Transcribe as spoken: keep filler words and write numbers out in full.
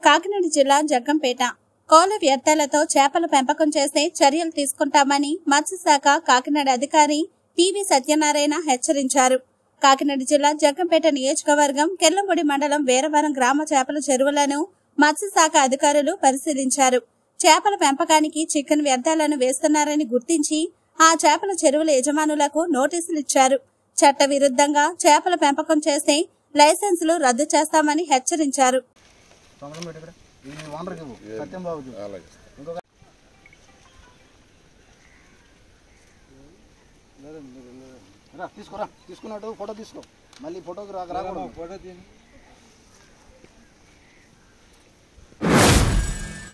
కాకినాడ జిల్లా జగ్గంపేట కోళ్ల వ్యర్థాలతో చేపల పెంపకం చేస్తే చర్యలు తీసుకుంటామని మత్స్యశాఖ కాకినాడ అధికారి పివి సత్యనారాయణ హెచ్చరించారు. కాకినాడ జిల్లా జగ్గంపేట నియోజకవర్గం కెల్లంపూడి మండలం వీరవరం గ్రామ చేపల చెరువులను మత్స్యశాఖ అధికారులు పరిశీలించారు. చేపల పెంపకానికి చికెన్ వ్యర్థాలను వేస్తున్నారని గుర్తించి ఆ చేపల చెరువుల యజమానులకు నోటీసులు ఇచ్చారు. చట్ట విరుద్ధంగా చేపల పెంపకం చేస్తే లైసెన్సులు రద్దు చేస్తామని హెచ్చరించారు. తీసుకురా తీసుకున్నట్టు ఫోటో తీసుకో మళ్ళీ ఫోటోకి రాక